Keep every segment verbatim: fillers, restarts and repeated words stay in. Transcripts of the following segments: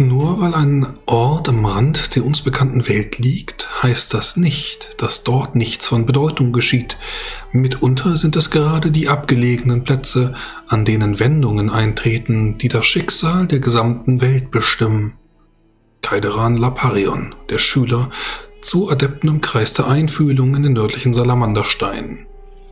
Nur weil ein Ort am Rand der uns bekannten Welt liegt, heißt das nicht, dass dort nichts von Bedeutung geschieht. Mitunter sind es gerade die abgelegenen Plätze, an denen Wendungen eintreten, die das Schicksal der gesamten Welt bestimmen. Kaideran Laparion, der Schüler, zu Adepten im Kreis der Einfühlung in den nördlichen Salamanderstein.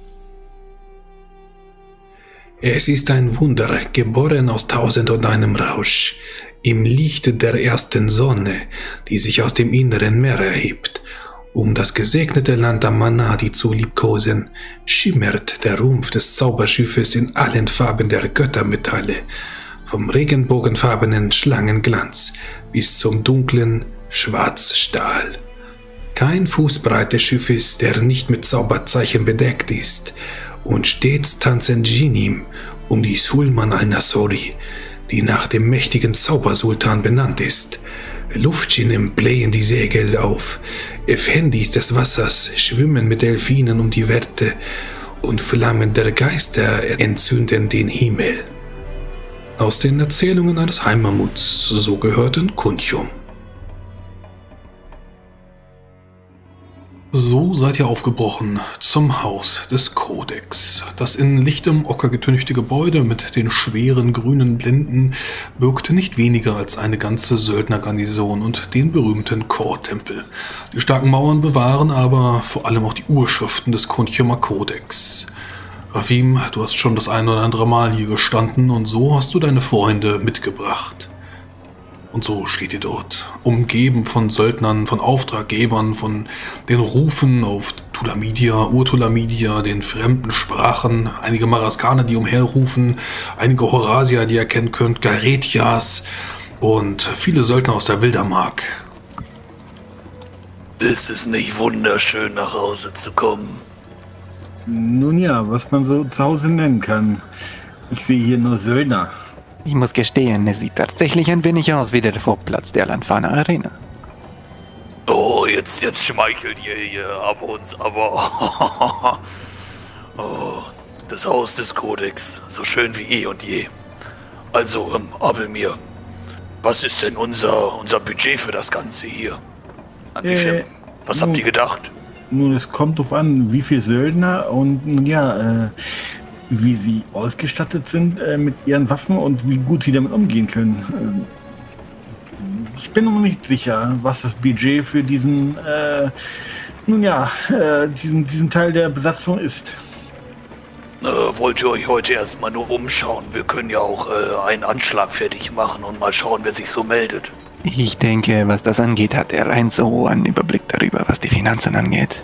Es ist ein Wunder, geboren aus tausend und einem Rausch, im Lichte der ersten Sonne, die sich aus dem inneren Meer erhebt. Um das gesegnete Land Amanadi zu liebkosen, schimmert der Rumpf des Zauberschiffes in allen Farben der Göttermetalle, vom regenbogenfarbenen Schlangenglanz bis zum dunklen Schwarzstahl. Kein Fußbreit des Schiffes, der nicht mit Zauberzeichen bedeckt ist, und stets tanzen Djinim um die Sulman al-Nasori, die nach dem mächtigen Zaubersultan benannt ist. Luftdjinim blähen die Segel auf, Effendis des Wassers schwimmen mit Delfinen um die Werte und Flammen der Geister entzünden den Himmel. Aus den Erzählungen eines Heimammuts, so gehört in Kuntium. So seid ihr aufgebrochen zum Haus des Kodex. Das in lichtem Ocker getünchte Gebäude mit den schweren grünen Blinden birgte nicht weniger als eine ganze Söldnergarnison und den berühmten Chortempel. Die starken Mauern bewahren aber vor allem auch die Urschriften des Kuntiumer Kodex. Rafim, du hast schon das ein oder andere Mal hier gestanden und so hast du deine Freunde mitgebracht. Und so steht ihr dort, umgeben von Söldnern, von Auftraggebern, von den Rufen auf Tulamidia, Urtulamidia, den fremden Sprachen, einige Maraskaner, die umherrufen, einige Horasier, die ihr kennen könnt, Garetias und viele Söldner aus der Wildermark. Ist es nicht wunderschön, nach Hause zu kommen? Nun ja, was man so zu Hause nennen kann. Ich sehe hier nur Söldner. Ich muss gestehen, es sieht tatsächlich ein wenig aus wie der Vorplatz der Landfahne Arena. Oh, jetzt, jetzt schmeichelt ihr hier ab uns, aber... oh, das Haus des Kodex, so schön wie eh und je. Also, ähm, Abelmir, was ist denn unser, unser Budget für das Ganze hier? An wie viel? Was nun, habt ihr gedacht? Nun, es kommt drauf an, wie viele Söldner und nun ja, äh... wie sie ausgestattet sind äh, mit ihren Waffen und wie gut sie damit umgehen können. Äh, ich bin noch nicht sicher, was das Budget für diesen, äh, nun ja, äh, diesen, diesen Teil der Besatzung ist. Äh, wollt ihr euch heute erstmal nur umschauen? Wir können ja auch äh, einen Anschlag fertig machen und mal schauen, wer sich so meldet. Ich denke, was das angeht, hat er rein so einen Überblick darüber, was die Finanzen angeht.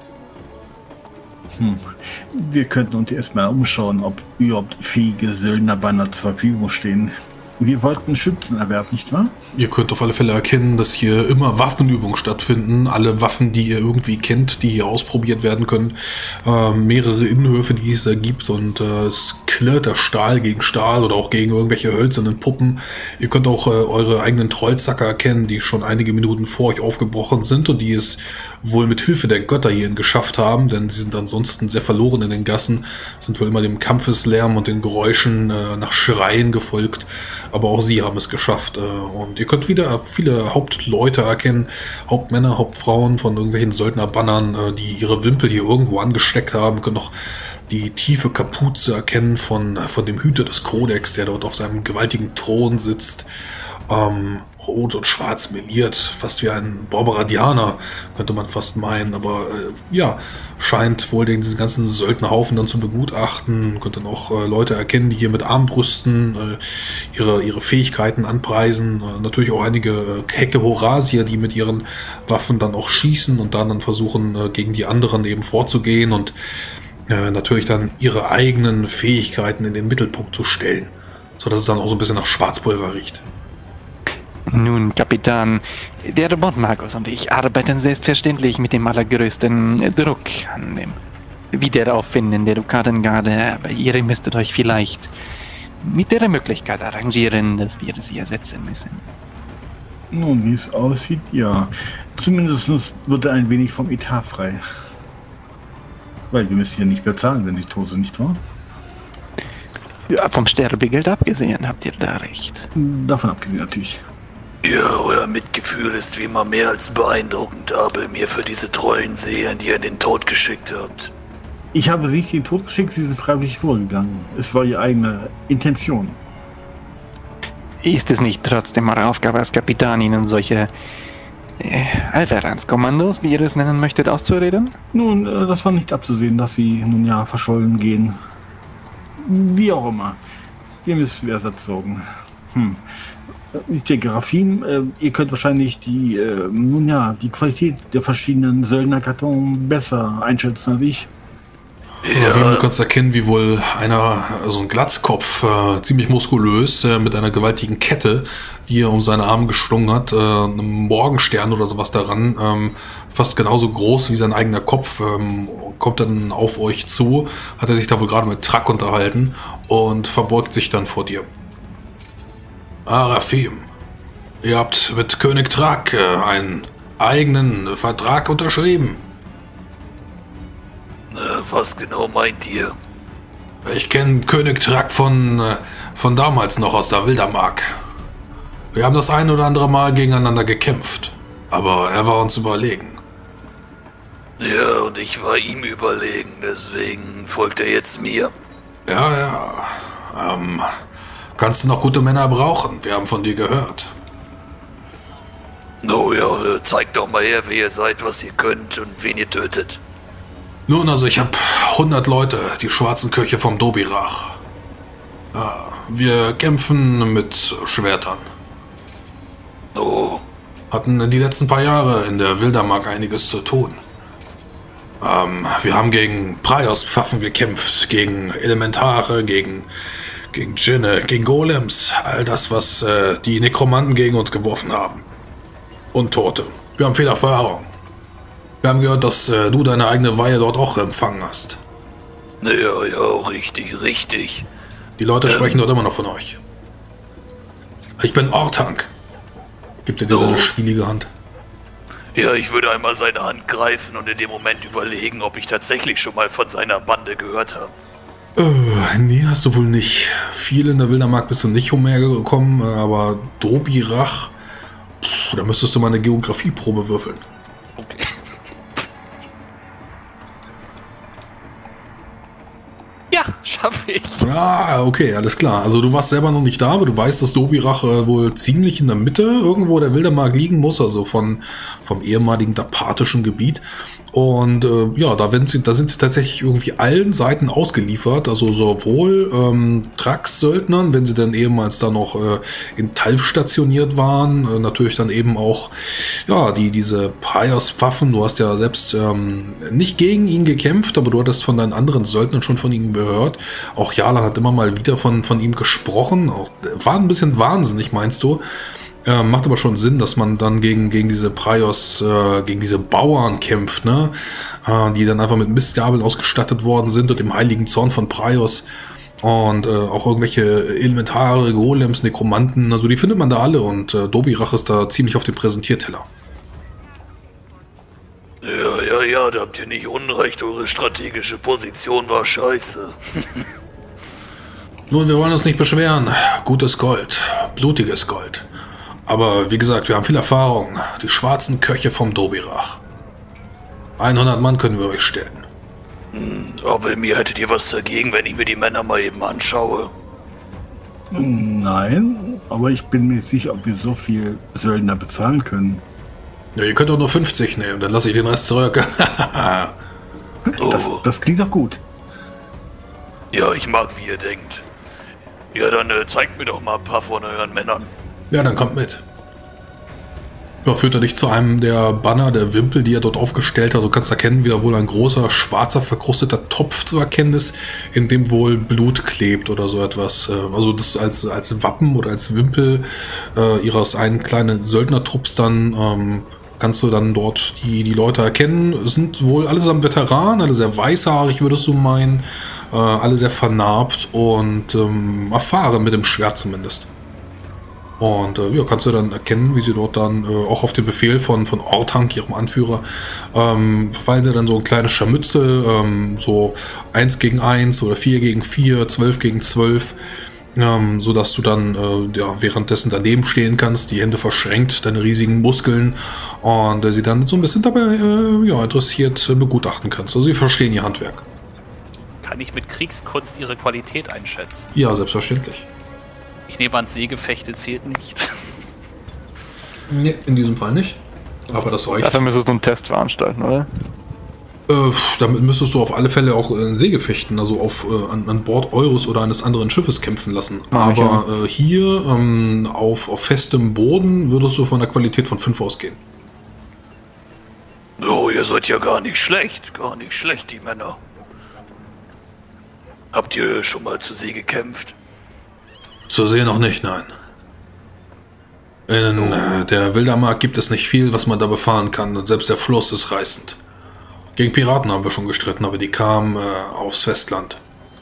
Hm. Wir könnten uns erstmal umschauen, ob überhaupt fähige Söldnerbanner zur Verfügung stehen. Wir wollten Schützen erwerben, nicht wahr? Ihr könnt auf alle Fälle erkennen, dass hier immer Waffenübungen stattfinden. Alle Waffen, die ihr irgendwie kennt, die hier ausprobiert werden können. Äh, mehrere Innenhöfe, die es da gibt. Und äh, es klirrt der Stahl gegen Stahl oder auch gegen irgendwelche hölzernen Puppen. Ihr könnt auch äh, eure eigenen Trollzacker erkennen, die schon einige Minuten vor euch aufgebrochen sind und die es wohl mit Hilfe der Götter hierhin geschafft haben, denn sie sind ansonsten sehr verloren in den Gassen, sind wohl immer dem Kampfeslärm und den Geräuschen äh, nach Schreien gefolgt, aber auch sie haben es geschafft. Äh, und ihr könnt wieder viele Hauptleute erkennen, Hauptmänner, Hauptfrauen von irgendwelchen Söldnerbannern, äh, die ihre Wimpel hier irgendwo angesteckt haben. Ihr könnt noch die tiefe Kapuze erkennen von, von dem Hüter des Kodex, der dort auf seinem gewaltigen Thron sitzt. Ähm, rot und schwarz meliert, fast wie ein Barbaradianer, könnte man fast meinen, aber äh, ja, scheint wohl den, diesen ganzen Söldnerhaufen dann zu begutachten. Könnt dann auch äh, Leute erkennen, die hier mit Armbrüsten äh, ihre, ihre Fähigkeiten anpreisen. Äh, natürlich auch einige äh, kecke Horasier, die mit ihren Waffen dann auch schießen und dann, dann versuchen, äh, gegen die anderen eben vorzugehen und äh, natürlich dann ihre eigenen Fähigkeiten in den Mittelpunkt zu stellen, sodass es dann auch so ein bisschen nach Schwarzpulver riecht. Nun, Kapitän, der Bordmarkus und ich arbeiten selbstverständlich mit dem allergrößten Druck an dem Wiederauffinden der Dukatengarde, aber ihr müsstet euch vielleicht mit der Möglichkeit arrangieren, dass wir sie ersetzen müssen. Nun, wie es aussieht, ja. Zumindest wird er ein wenig vom Etat frei. Weil wir müssen ja nicht bezahlen, wenn sie tot sind, nicht wahr? Ja, vom Sterbegeld abgesehen habt ihr da recht. Davon abgesehen natürlich. Ja, euer Mitgefühl ist wie immer mehr als beeindruckend, aber mir für diese treuen Seelen, die ihr in den Tod geschickt habt. Ich habe sie nicht in den Tod geschickt, sie sind freiwillig vorgegangen. Es war ihre eigene Intention. Ist es nicht trotzdem eure Aufgabe als Kapitän, ihnen solche äh, Alverans-Kommandos, wie ihr es nennen möchtet, auszureden? Nun, äh, das war nicht abzusehen, dass sie nun ja verschollen gehen. Wie auch immer. Wir müssen Ersatz sorgen. Hm. Ich denke, Raffin, äh, ihr könnt wahrscheinlich die, äh, nun ja, die Qualität der verschiedenen Söldnerkarton besser einschätzen als ich. Ja. Du kannst erkennen, wie wohl einer, also ein Glatzkopf, äh, ziemlich muskulös, äh, mit einer gewaltigen Kette, die er um seine Arme geschlungen hat, äh, einem Morgenstern oder sowas daran, ähm, fast genauso groß wie sein eigener Kopf, ähm, kommt dann auf euch zu, hat er sich da wohl gerade mit Track unterhalten und verbeugt sich dann vor dir. Ah, Raffin, ihr habt mit König Track äh, einen eigenen Vertrag unterschrieben. Was genau meint ihr? Ich kenne König Track von, von damals noch aus der Wildermark. Wir haben das ein oder andere Mal gegeneinander gekämpft, aber er war uns überlegen. Ja, und ich war ihm überlegen, deswegen folgt er jetzt mir. Ja, ja. Ähm, kannst du noch gute Männer brauchen? Wir haben von dir gehört. Oh ja, zeigt doch mal her, wer ihr seid, was ihr könnt und wen ihr tötet. Nun, also ich habe hundert Leute, die schwarzen Köche vom Dobirach. Ja, wir kämpfen mit Schwertern. Oh. Hatten die letzten paar Jahre in der Wildermark einiges zu tun. Ähm, wir haben gegen Praios-Pfaffen gekämpft, gegen Elementare, gegen, gegen Djinne, gegen Golems. All das, was äh, die Nekromanten gegen uns geworfen haben. Und Tote. Wir haben viel Erfahrung. Wir haben gehört, dass äh, du deine eigene Weihe dort auch empfangen hast. Ja, ja, richtig, richtig. Die Leute ähm. sprechen dort immer noch von euch. Ich bin Ortank. Gibt dir dir Oh. seine spielige Hand. Ja, ich würde einmal seine Hand greifen und in dem Moment überlegen, ob ich tatsächlich schon mal von seiner Bande gehört habe. Äh, nee, hast du wohl nicht. Viel in der Wildermark bist du nicht umhergekommen, aber Dobirach, pff, da müsstest du mal eine Geografieprobe würfeln. Okay. Ja, schaffe ich. Ah, okay, alles klar. Also du warst selber noch nicht da, aber du weißt, dass Dobirach äh, wohl ziemlich in der Mitte irgendwo der Wildermark liegen muss, also von, vom ehemaligen dapathischen Gebiet. Und äh, ja, da, werden sie, da sind sie tatsächlich irgendwie allen Seiten ausgeliefert, also sowohl ähm, Trax-Söldnern, wenn sie dann ehemals da noch äh, in Talf stationiert waren, äh, natürlich dann eben auch ja, die, diese Praios-Pfaffen. Du hast ja selbst ähm, nicht gegen ihn gekämpft, aber du hattest von deinen anderen Söldnern schon von ihm gehört. Auch Jala hat immer mal wieder von, von ihm gesprochen, auch, war ein bisschen wahnsinnig, meinst du? Äh, macht aber schon Sinn, dass man dann gegen, gegen diese Praios, äh, gegen diese Bauern kämpft, ne? Äh, die dann einfach mit Mistgabeln ausgestattet worden sind und dem heiligen Zorn von Praios. Und äh, auch irgendwelche Elementare, Golems, Nekromanten, also die findet man da alle und äh, Dobirach ist da ziemlich auf dem Präsentierteller. Ja, ja, ja, da habt ihr nicht unrecht, eure strategische Position war scheiße. Nun, wir wollen uns nicht beschweren. Gutes Gold, blutiges Gold. Aber wie gesagt, wir haben viel Erfahrung. Die schwarzen Köche vom Dobirach. hundert Mann können wir euch stellen. Hm, aber mir hättet ihr was dagegen, wenn ich mir die Männer mal eben anschaue? Nein, aber ich bin mir nicht sicher, ob wir so viel Söldner bezahlen können. Ja, ihr könnt doch nur fünfzig nehmen, dann lasse ich den Rest zurück. Das, Oh. das klingt doch gut. Ja, ich mag, wie ihr denkt. Ja, dann äh, zeigt mir doch mal ein paar von euren Männern. Ja, dann kommt mit. Ja, führt er dich zu einem der Banner, der Wimpel, die er dort aufgestellt hat. Du kannst erkennen, wie da wohl ein großer, schwarzer, verkrusteter Topf zu erkennen ist, in dem wohl Blut klebt oder so etwas. Also das als, als Wappen oder als Wimpel äh, ihres einen kleinen Söldnertrupps dann ähm, kannst du dann dort die, die Leute erkennen. Es sind wohl allesamt Veteranen, alle sehr weißhaarig, würdest du meinen. Äh, alle sehr vernarbt und ähm, erfahren mit dem Schwert zumindest. Und äh, ja, kannst du dann erkennen, wie sie dort dann äh, auch auf den Befehl von, von Ortank, ihrem Anführer, ähm, verfallen sie dann so ein kleines Scharmützel, ähm, so eins gegen eins oder vier gegen vier, zwölf gegen zwölf. Ähm, so dass du dann äh, ja, währenddessen daneben stehen kannst, die Hände verschränkt, deine riesigen Muskeln und äh, sie dann so ein bisschen dabei äh, ja, interessiert äh, begutachten kannst. Also sie verstehen ihr Handwerk. Kann ich mit Kriegskunst ihre Qualität einschätzen? Ja, selbstverständlich. Ich nehme an, Seegefechte zählt nicht. Nee, in diesem Fall nicht. Aber das reicht. Dafür müsstest du einen Test veranstalten, oder? Äh, damit müsstest du auf alle Fälle auch in Seegefechten, also auf, äh, an, an Bord eures oder eines anderen Schiffes kämpfen lassen. Ah, Aber äh, hier ähm, auf, auf festem Boden würdest du von der Qualität von fünf ausgehen. Oh, ihr seid ja gar nicht schlecht. Gar nicht schlecht, die Männer. Habt ihr schon mal zu See gekämpft? Zur See noch nicht, nein. In äh, der Wildermark gibt es nicht viel, was man da befahren kann, und selbst der Fluss ist reißend. Gegen Piraten haben wir schon gestritten, aber die kamen äh, aufs Festland.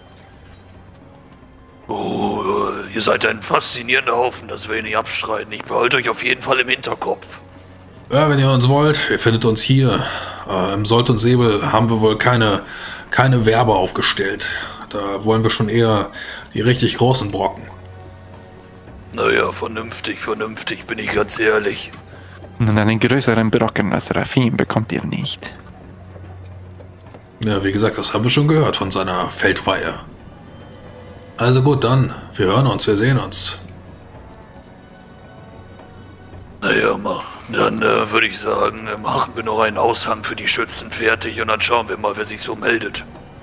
Oh, äh, ihr seid ein faszinierender Haufen, das will ich nicht abstreiten. Ich behalte euch auf jeden Fall im Hinterkopf. Ja, wenn ihr uns wollt, ihr findet uns hier. Äh, Im Sold und Säbel haben wir wohl keine, keine Werbe aufgestellt. Da wollen wir schon eher die richtig großen Brocken. Naja, vernünftig, vernünftig, bin ich ganz ehrlich. Und einen größeren Brocken als Rafim bekommt ihr nicht. Ja, wie gesagt, das haben wir schon gehört von seiner Feldweihe. Also gut, dann. Wir hören uns, wir sehen uns. Naja, mal, dann äh, würde ich sagen, äh, machen wir noch einen Aushang für die Schützen fertig und dann schauen wir mal, wer sich so meldet.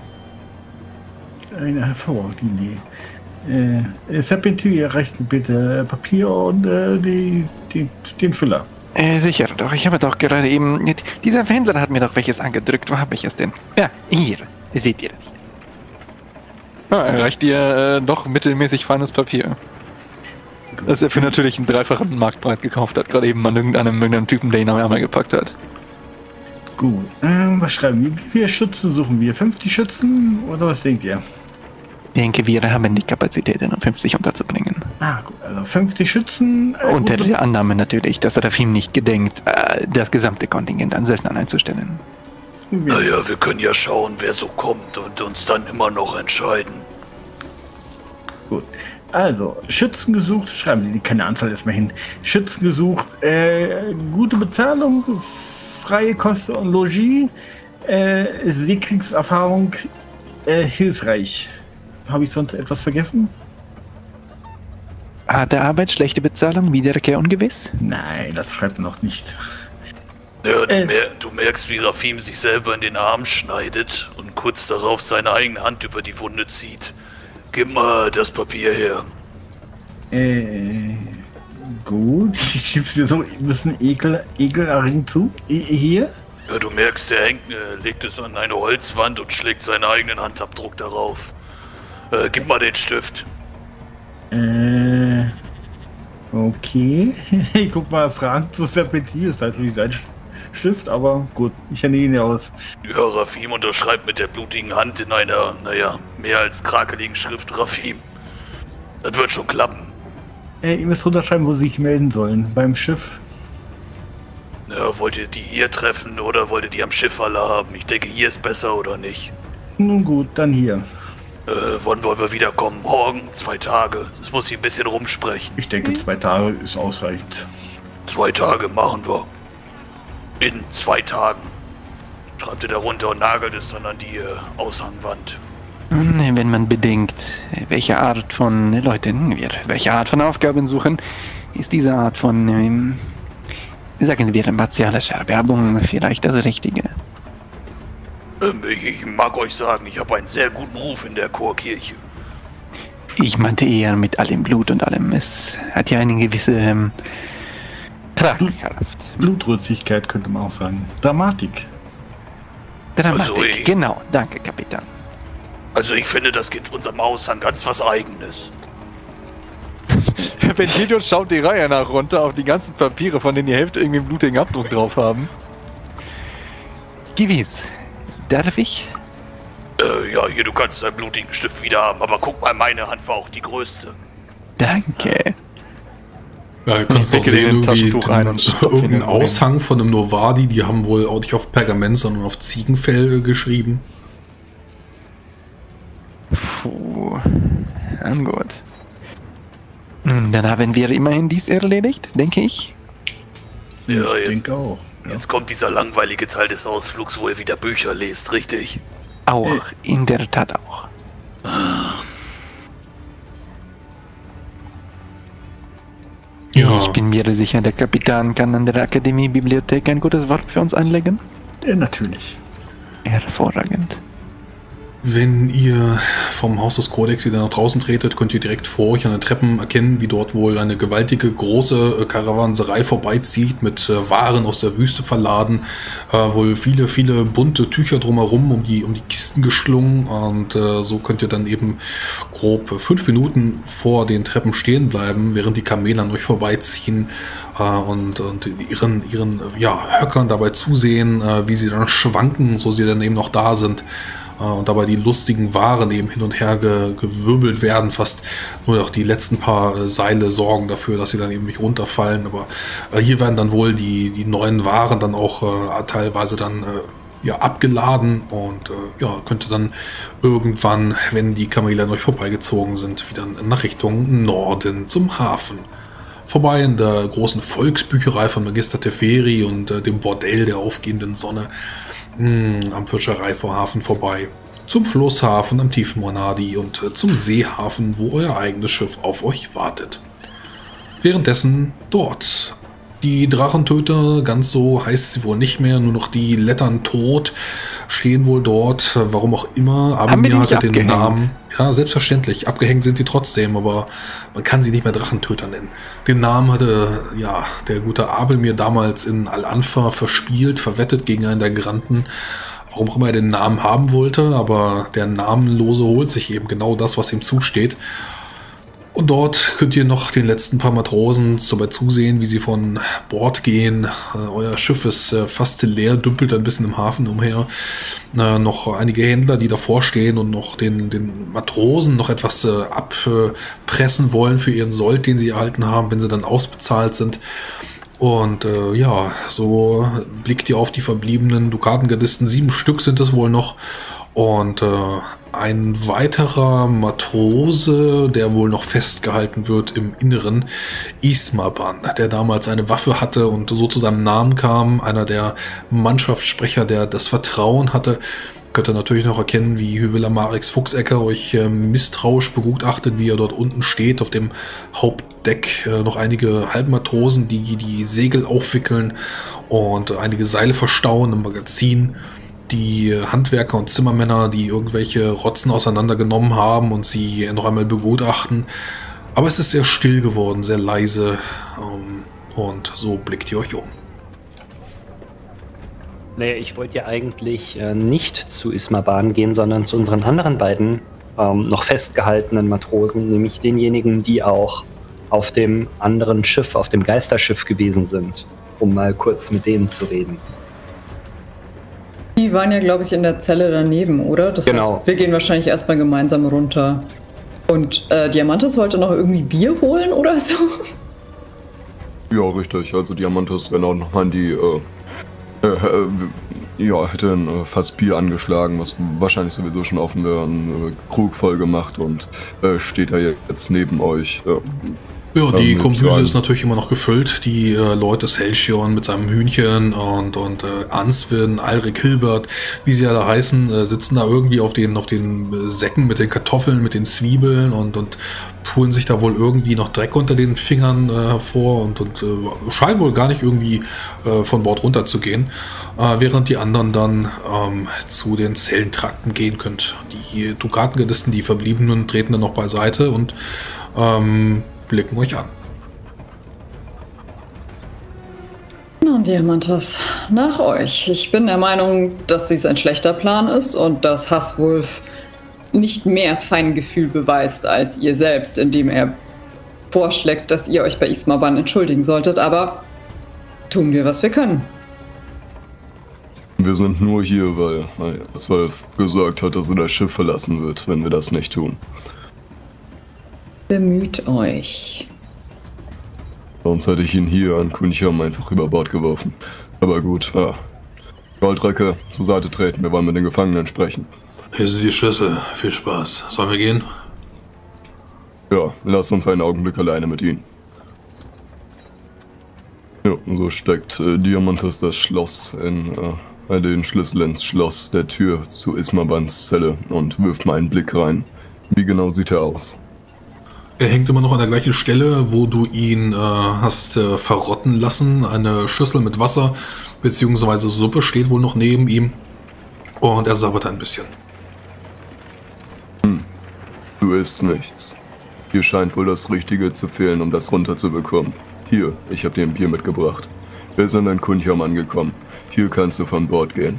Eine hervorragende Idee. Äh, Serpentin, ihr reicht bitte Papier und äh, die, die, den Füller. Äh, sicher, doch. Ich habe doch gerade eben... Dieser Händler hat mir doch welches angedrückt. Wo habe ich es denn? Ja, hier. Seht ihr. Ah, er reicht dir äh, doch mittelmäßig feines Papier. Das er für natürlich einen dreifachen Marktpreis gekauft hat. Gerade eben an irgendeinem, irgendeinem Typen, der ihn am Ärmel gepackt hat. Gut. Ähm, was schreiben wir? Wie viele Schützen suchen wir? fünfzig Schützen? Oder was denkt ihr? Ich denke, wir haben die Kapazitäten, um fünfzig unterzubringen. Ah, gut. Also fünfzig Schützen. Äh, Unter gut, der Annahme natürlich, dass Rafim nicht gedenkt, äh, das gesamte Kontingent an Söldnern einzustellen. Naja, wir können ja schauen, wer so kommt und uns dann immer noch entscheiden. Gut. Also, Schützen gesucht, schreiben Sie keine Anzahl erstmal hin. Schützen gesucht, äh, gute Bezahlung, freie Kosten und Logis, äh, Seekriegserfahrung, äh, hilfreich. Habe ich sonst etwas vergessen? Harte Arbeit, schlechte Bezahlung, Wiederkehr ungewiss? Nein, das schreibt man noch nicht. Ja, du, Äh. mer du merkst, wie Rafim sich selber in den Arm schneidet und kurz darauf seine eigene Hand über die Wunde zieht. Gib mal das Papier her. Äh, gut. Ich schieb's dir so ein bisschen ekel, ekelerregend zu. I hier? Ja, du merkst, er hängt, äh, legt es an eine Holzwand und schlägt seinen eigenen Handabdruck darauf. Äh, gib mal den Stift. Äh, okay. Ich guck mal, Frank zu Serpentin ist natürlich sein Stift, aber gut, ich hände ihn ja aus. Ja, Rafim unterschreibt mit der blutigen Hand in einer, naja, mehr als krakeligen Schrift Rafim. Das wird schon klappen. Äh, ihr müsst runterschreiben, wo sie sich melden sollen. Beim Schiff. Ja, wollt ihr die hier treffen oder wollt ihr die am Schiff alle haben? Ich denke, hier ist besser, oder nicht? Nun gut, dann hier. Äh, wann wollen wir wiederkommen? Morgen? Zwei Tage? Das muss ich ein bisschen rumsprechen. Ich denke, zwei Tage ist ausreichend. Zwei Tage machen wir. In zwei Tagen. Schreibt ihr da runter und nagelt es dann an die äh, Aushangwand. Wenn man bedenkt, welche Art von Leuten wir, welche Art von Aufgaben suchen, ist diese Art von, ähm, sagen wir, martialischer Werbung vielleicht das Richtige. Ähm, ich, ich mag euch sagen, ich habe einen sehr guten Ruf in der Chorkirche. Ich meinte eher mit allem Blut und allem. Es hat ja eine gewisse ähm, Tragkraft. Blutrünstigkeit könnte man auch sagen. Dramatik. Dramatik, Also ich- genau. Danke, Kapitän. Also ich finde, das gibt unserem Aushang ganz was Eigenes. Wenn Gideon schaut die Reihe nach runter auf die ganzen Papiere, von denen die Hälfte irgendwie einen blutigen Abdruck drauf haben. Gewiss. Darf ich? Äh, ja, hier, du kannst deinen blutigen Stift wieder haben, aber guck mal, meine Hand war auch die größte. Danke. Ja, ihr könnt Ich doch stecke sehen, den irgendwie Taschentuch ein und stopfe ihn irgendein irgendwo hin. Aushang von einem Novadi, die haben wohl auch nicht auf Pergament, sondern auf Ziegenfell geschrieben. Puh. Na gut. Dann haben wir immerhin dies erledigt, denke ich. Ja, ich jetzt, denke auch. Ja. jetzt kommt dieser langweilige Teil des Ausflugs, wo ihr wieder Bücher lest, richtig? Auch, Hey. in der Tat auch. Ja. Ich bin mir sicher, der Kapitän kann an der Akademie-Bibliothek ein gutes Wort für uns einlegen. Ja, natürlich. Hervorragend. Wenn ihr vom Haus des Kodex wieder nach draußen tretet, könnt ihr direkt vor euch an den Treppen erkennen, wie dort wohl eine gewaltige, große äh, Karawanserei vorbeizieht, mit äh, Waren aus der Wüste verladen, äh, wohl viele, viele bunte Tücher drumherum um die, um die Kisten geschlungen, und äh, so könnt ihr dann eben grob fünf Minuten vor den Treppen stehen bleiben, während die Kamele an euch vorbeiziehen äh, und, und ihren, ihren ja, Höckern dabei zusehen, äh, wie sie dann schwanken, so sie dann eben noch da sind. Und dabei die lustigen Waren eben hin und her ge gewirbelt werden, fast nur noch die letzten paar äh, Seile sorgen dafür, dass sie dann eben nicht runterfallen. Aber äh, hier werden dann wohl die, die neuen Waren dann auch äh, teilweise dann äh, ja, abgeladen und äh, ja, könnte dann irgendwann, wenn die Kamele an euch vorbeigezogen sind, wieder nach Richtung Norden zum Hafen. Vorbei in der großen Volksbücherei von Magister Teferi und äh, dem Bordell der aufgehenden Sonne. Am Fischereivorhafen vorbei, zum Flusshafen am tiefen Monadi und zum Seehafen, wo euer eigenes Schiff auf euch wartet. Währenddessen dort. Die Drachentöter, ganz so heißt sie wohl nicht mehr, nur noch die Lettern tot, stehen wohl dort, warum auch immer. Aber mir hatte den abgehängt? Namen, ja selbstverständlich, abgehängt sind die trotzdem, aber man kann sie nicht mehr Drachentöter nennen. Den Namen hatte ja der gute Abel mir damals in Al-Anfa verspielt, verwettet gegen einen der Granden, warum auch immer er den Namen haben wollte, aber der Namenlose holt sich eben genau das, was ihm zusteht. Und dort könnt ihr noch den letzten paar Matrosen dabei zusehen, wie sie von Bord gehen. Äh, euer Schiff ist äh, fast leer, dümpelt ein bisschen im Hafen umher. Äh, noch einige Händler, die davor stehen und noch den, den Matrosen noch etwas äh, abpressen wollen für ihren Sold, den sie erhalten haben, wenn sie dann ausbezahlt sind. Und äh, ja, so blickt ihr auf die verbliebenen Dukatengardisten. Sieben Stück sind es wohl noch. Und äh, ein weiterer Matrose, der wohl noch festgehalten wird im Inneren, Ismaban, der damals eine Waffe hatte und so zu seinem Namen kam, einer der Mannschaftssprecher, der das Vertrauen hatte. Könnt ihr natürlich noch erkennen, wie Hyvilla Marix Fuchsecker euch äh, misstrauisch begutachtet, wie er dort unten steht, auf dem Hauptdeck. Äh, noch einige Halbmatrosen, die die Segel aufwickeln und äh, einige Seile verstauen im Magazin. Die Handwerker und Zimmermänner, die irgendwelche Rotzen auseinandergenommen haben und sie noch einmal begutachten. Aber es ist sehr still geworden, sehr leise, ähm, und so blickt ihr euch um. Naja, ich wollte ja eigentlich äh, nicht zu Ismaban gehen, sondern zu unseren anderen beiden ähm, noch festgehaltenen Matrosen, nämlich denjenigen, die auch auf dem anderen Schiff, auf dem Geisterschiff gewesen sind, um mal kurz mit denen zu reden. Die waren ja, glaube ich, in der Zelle daneben, oder? Das genau. heißt, wir gehen wahrscheinlich erstmal gemeinsam runter. Und äh, Diamantis wollte noch irgendwie Bier holen oder so? Ja, richtig. Also Diamantis, wenn auch nochmal an die, äh, äh, äh, ja, hätte ein äh, Fass Bier angeschlagen, was wahrscheinlich sowieso schon offen wäre, einen äh, Krug voll gemacht und äh, steht da jetzt neben euch. Äh, Ja, die ähm, Kombüse ist natürlich immer noch gefüllt. Die äh, Leute, Selchion mit seinem Hühnchen und, und äh, Answin, Alrik, Hilbert, wie sie alle heißen, äh, sitzen da irgendwie auf den, auf den äh, Säcken mit den Kartoffeln, mit den Zwiebeln und, und pulen sich da wohl irgendwie noch Dreck unter den Fingern äh, hervor und, und äh, scheinen wohl gar nicht irgendwie äh, von Bord runter zu gehen, äh, während die anderen dann ähm, zu den Zellentrakten gehen könnt. Die Dukatengardisten, die Verbliebenen, treten dann noch beiseite und ähm, blicken euch an. Nun, Diamantis, nach euch. Ich bin der Meinung, dass dies ein schlechter Plan ist und dass Hasswolf nicht mehr Feingefühl beweist als ihr selbst, indem er vorschlägt, dass ihr euch bei Ismaban entschuldigen solltet, aber tun wir, was wir können. Wir sind nur hier, weil Zwölf gesagt hat, dass er das Schiff verlassen wird, wenn wir das nicht tun. Bemüht euch. Sonst hätte ich ihn hier an Kuncham einfach über Bord geworfen. Aber gut, ja. Goldrecke, zur Seite treten, wir wollen mit den Gefangenen sprechen. Hier sind die Schlüssel. Viel Spaß. Sollen wir gehen? Ja, lass uns einen Augenblick alleine mit ihnen. Ja, so steckt äh, Diamantis das Schloss in äh, den Schlüssel ins Schloss der Tür zu Ismabans Zelle und wirft mal einen Blick rein. Wie genau sieht er aus? Er hängt immer noch an der gleichen Stelle, wo du ihn äh, hast äh, verrotten lassen. Eine Schüssel mit Wasser bzw. Suppe steht wohl noch neben ihm. Und er sabbert ein bisschen. Hm. Du isst nichts. Hier scheint wohl das Richtige zu fehlen, um das runterzubekommen. Hier, ich habe dir ein Bier mitgebracht. Wir sind in Kunjam angekommen. Hier kannst du von Bord gehen.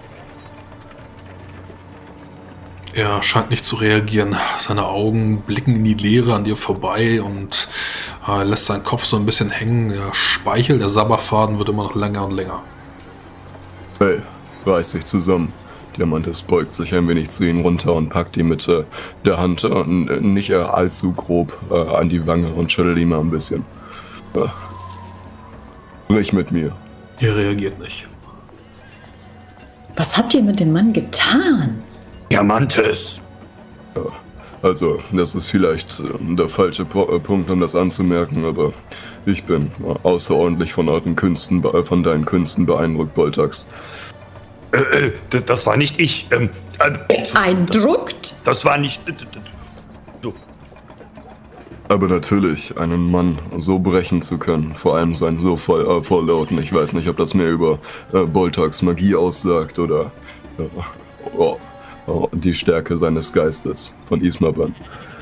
Er scheint nicht zu reagieren. Seine Augen blicken in die Leere an dir vorbei und äh, lässt seinen Kopf so ein bisschen hängen. Der Speichel, der Sabberfaden wird immer noch länger und länger. Hey, reiß dich zusammen. Diamantis beugt sich ein wenig zu ihm runter und packt ihn mit äh, der Hand äh, nicht äh, allzu grob äh, an die Wange und schüttelt ihn mal ein bisschen. Äh, sprich mit mir. Er reagiert nicht. Was habt ihr mit dem Mann getan? Diamantis! Ja, also, das ist vielleicht äh, der falsche po äh, Punkt, um das anzumerken, aber ich bin äh, außerordentlich von euren Künsten, äh, von deinen Künsten beeindruckt, Boltax. Äh, äh, das, das war nicht ich. Ähm, äh, Beeindruckt? Das, das war nicht... Du. Aber natürlich, einen Mann so brechen zu können, vor allem sein so voll, äh, vorlauten, ich weiß nicht, ob das mehr über äh, Boltax Magie aussagt oder äh, oh, oh, die Stärke seines Geistes von Ismaban.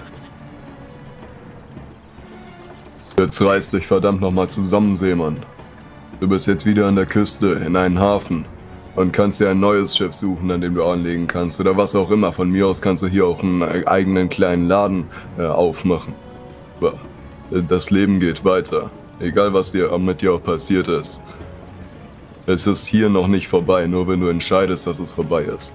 Jetzt reiß dich verdammt nochmal zusammen, Seemann. Du bist jetzt wieder an der Küste, in einen Hafen und kannst dir ein neues Schiff suchen, an dem du anlegen kannst oder was auch immer. Von mir aus kannst du hier auch einen eigenen kleinen Laden äh, aufmachen. Aber das Leben geht weiter, egal was dir mit dir auch passiert ist. Es ist hier noch nicht vorbei, nur wenn du entscheidest, dass es vorbei ist.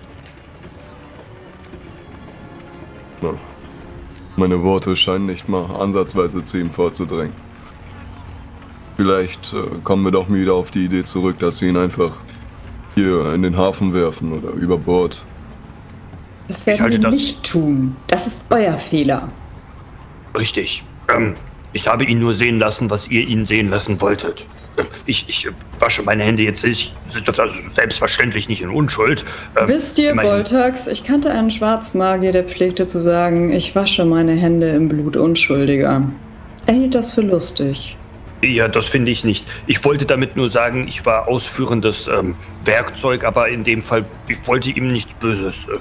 Ja. Meine Worte scheinen nicht mal ansatzweise zu ihm vorzudrängen. Vielleicht äh, kommen wir doch wieder auf die Idee zurück, dass wir ihn einfach hier in den Hafen werfen oder über Bord. Das werden wir das nicht tun. Das ist euer Fehler. Richtig. Ähm, ich habe ihn nur sehen lassen, was ihr ihn sehen lassen wolltet. Ähm, ich, ich äh, wasche meine Hände jetzt nicht. Das ist also selbstverständlich nicht in Unschuld. Ähm, Wisst ihr, immerhin- Boltax, ich kannte einen Schwarzmagier, der pflegte zu sagen, ich wasche meine Hände im Blut Unschuldiger. Er hielt das für lustig. Ja, das finde ich nicht. Ich wollte damit nur sagen, ich war ausführendes ähm, Werkzeug, aber in dem Fall, ich wollte ihm nichts Böses. Äh.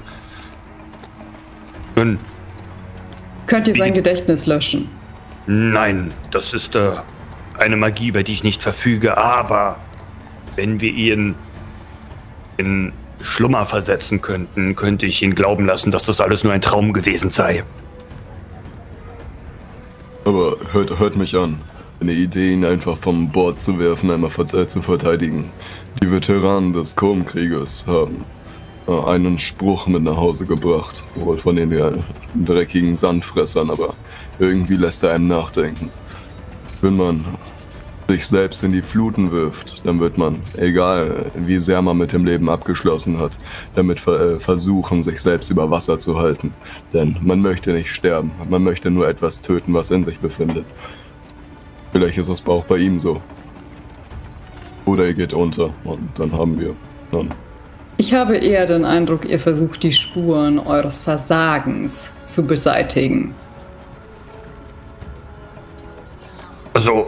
Nun, Könnt ihr sein Gedächtnis löschen? nein, das ist äh, eine Magie, über die ich nicht verfüge, aber wenn wir ihn in Schlummer versetzen könnten, könnte ich ihn glauben lassen, dass das alles nur ein Traum gewesen sei. Aber hört, hört mich an. Eine Idee, ihn einfach vom Bord zu werfen, einmal verte- zu verteidigen. Die Veteranen des Kurmkrieges haben äh, einen Spruch mit nach Hause gebracht. Wohl von den ja, dreckigen Sandfressern, aber irgendwie lässt er einem nachdenken. Wenn man sich selbst in die Fluten wirft, dann wird man, egal wie sehr man mit dem Leben abgeschlossen hat, damit ver- äh, versuchen, sich selbst über Wasser zu halten. Denn man möchte nicht sterben, man möchte nur etwas töten, was in sich befindet. Vielleicht ist das auch bei ihm so. Oder er geht unter und dann haben wir dann. Ich habe eher den Eindruck, ihr versucht, die Spuren eures Versagens zu beseitigen. Also,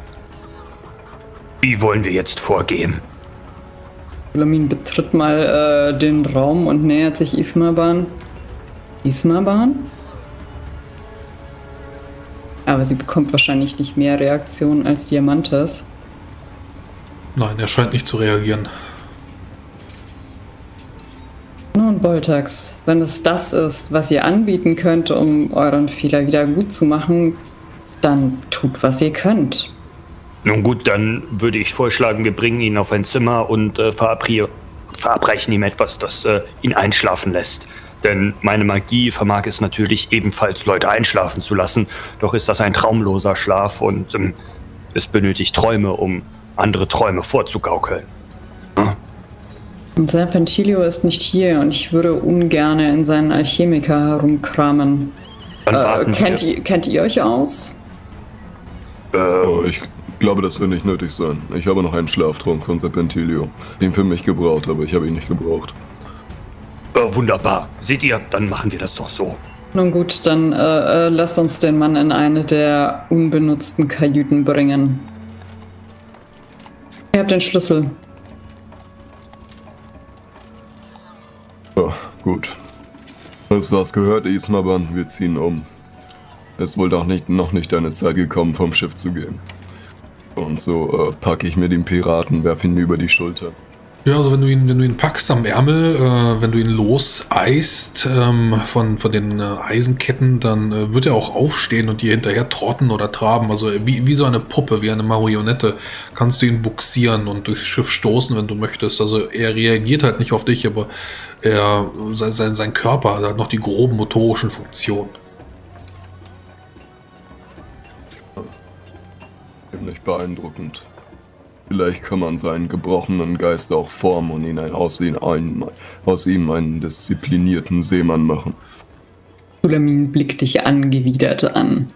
wie wollen wir jetzt vorgehen? Lamin betritt mal äh, den Raum und nähert sich Ismaban. Ismaban? Aber sie bekommt wahrscheinlich nicht mehr Reaktionen als Diamantis. Nein, er scheint nicht zu reagieren. Nun, Boltax, wenn es das ist, was ihr anbieten könnt, um euren Fehler wieder gut zu machen, dann tut, was ihr könnt. Nun gut, dann würde ich vorschlagen, wir bringen ihn auf ein Zimmer und äh, verabrie- verabreichen ihm etwas, das äh, ihn einschlafen lässt. Denn meine Magie vermag es natürlich ebenfalls, Leute einschlafen zu lassen. Doch ist das ein traumloser Schlaf und ähm, es benötigt Träume, um andere Träume vorzugaukeln. Hm? Und Serpentilio ist nicht hier und ich würde ungern in seinen Alchemiker herumkramen. Dann Äh, warten kennt, wir. ihr, kennt ihr euch aus? Oh, ich glaube, das wird nicht nötig sein. Ich habe noch einen Schlaftrunk von Serpentilio. Den für mich gebraucht, aber ich habe ihn nicht gebraucht. Äh, wunderbar. Seht ihr, dann machen wir das doch so. Nun gut, dann äh, äh, lasst uns den Mann in eine der unbenutzten Kajüten bringen. Ihr habt den Schlüssel. Ja, gut. Hast du das gehört, Ismaban? Wir ziehen um. Es ist wohl doch nicht, noch nicht deine Zeit gekommen, vom Schiff zu gehen. Und so äh, packe ich mir den Piraten, werf ihn mir über die Schulter. Ja, also wenn du ihn, wenn du ihn packst am Ärmel, äh, wenn du ihn loseist ähm, von, von den äh, Eisenketten, dann äh, wird er auch aufstehen und dir hinterher trotten oder traben. Also wie, wie so eine Puppe, wie eine Marionette, kannst du ihn buxieren und durchs Schiff stoßen, wenn du möchtest. Also er reagiert halt nicht auf dich, aber er, sein, sein, sein Körper hat noch die groben motorischen Funktionen. Ziemlich beeindruckend. Vielleicht kann man seinen gebrochenen Geist auch formen und ihn ein, aus, ihn ein, aus ihm einen disziplinierten Seemann machen. Sulamin blickt dich angewidert an.